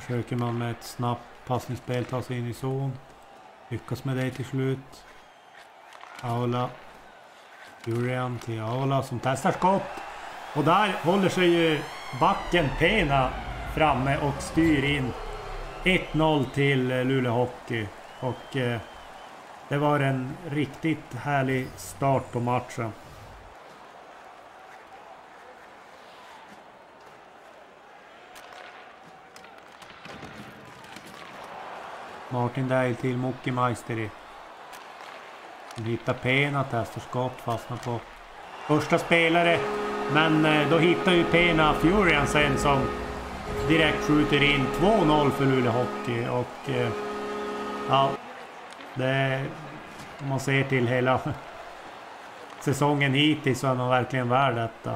Försöker man med ett snabbt passningsspel ta sig in i zon. Lyckas med det till slut. Aula. Jurian till Aula som testar skott. Och där håller sig ju backen Pena framme och styr in 1-0 till Luleå Hockey. Och det var en riktigt härlig start på matchen. Martin Dale till Moki Maisteri. Han hittar Pena, testar skott, fastnar på första spelare. Men då hittar ju Pena Furian sen som direkt skjuter in 2-0 för Luleå Hockey. Och ja, det, om man ser till hela säsongen hittills så är man verkligen värd detta.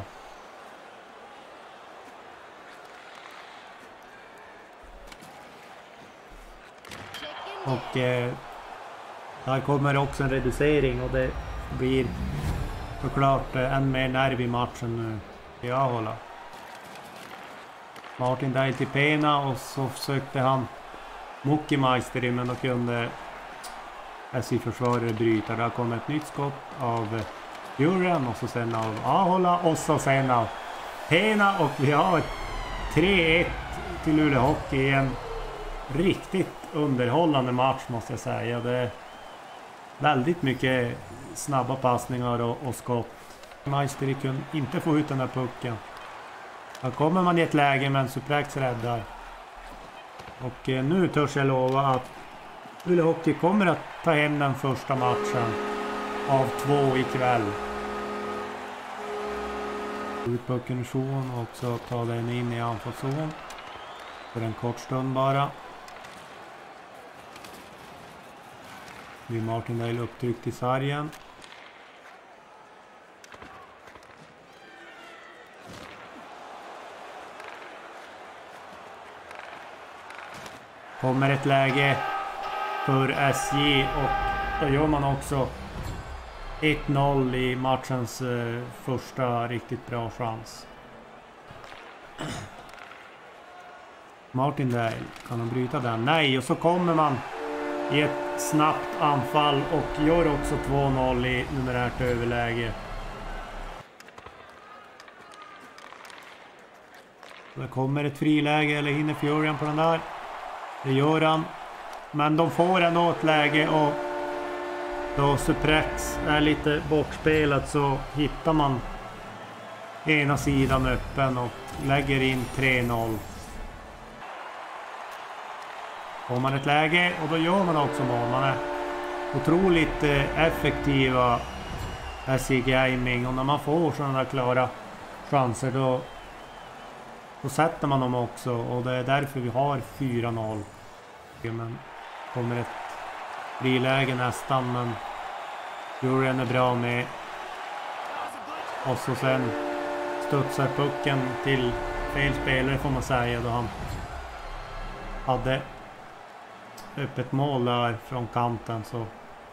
Och här kommer också en reducering och det blir såklart än mer nerv i matchen nu. Jag håller. Martin Dale till Pena och så försökte han Moki Maisteri, men då kunde SJ-försvarare bryta. Där kommer ett nytt skott av Jurian och så sen av Ahola och så sen av Pena, och vi har 3-1 till Luleå Hockey i en riktigt underhållande match måste jag säga. Det är väldigt mycket snabba passningar och skott. Maisteri kunde inte få ut den där pucken. Här kommer man i ett läge men Suprex räddar. Och nu törs jag lova att Luleå Hockey kommer att ta hem den första matchen av 2 ikväll. Ut pucken i zon och också ta den in i anfallszon. För en kort stund bara. Nu är Martin Dale upptryckt i sargen. Kommer ett läge för SJ och då gör man också 1-0 i matchens första riktigt bra chans. Martin Dale, kan han bryta den? Nej, och så kommer man i ett snabbt anfall och gör också 2-0 i numerärt överläge. Det kommer ett friläge, eller hinner Furian på den där? Det gör han. Men de får ändå ett läge och då Suprex är lite bortspelat så hittar man ena sidan öppen och lägger in 3-0. Får man ett läge och då gör man också mål. Man är otroligt effektiva SJ Gaming och när man får sådana där klara chanser då sätter man dem också och det är därför vi har 4-0. Men kommer ett friläge nästan, men Jurian är bra med. Och så sen studsar pucken till fel spelare får man säga då han hade öppet mål där från kanten så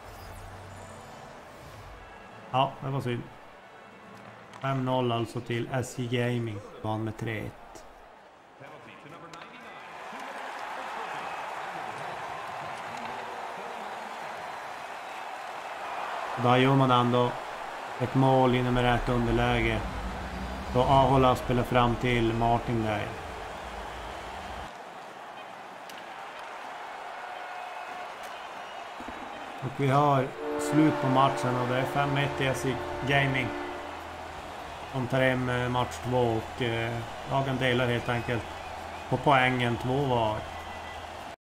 ja, det var synd. 5-0 alltså till SJ Gaming. Vann med 3-1. Där gör man ändå ett mål i numerärt underläge. Då Ahola spelar fram till Martin Dale. Och vi har slut på matchen och det är 5-1 till SJ Gaming. De tar hem match 2 och lagen delar helt enkelt på poängen 2 var.